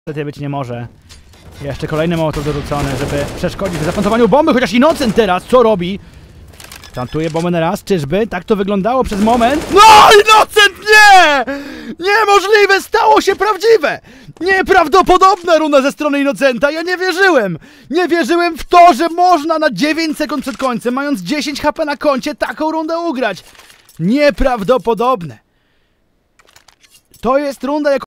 Niestety być nie może. Jeszcze kolejny mołotow dorzucony, żeby przeszkodzić w zaplantowaniu bomby, chociaż Innocent teraz co robi? Plantuje bombę na raz, czyżby? Tak to wyglądało przez moment. No, Innocent nie! Niemożliwe, stało się prawdziwe! Nieprawdopodobna runda ze strony Innocenta, ja nie wierzyłem! Nie wierzyłem w to, że można na 9 sekund przed końcem, mając 10 HP na koncie, taką rundę ugrać! Nieprawdopodobne! To jest runda,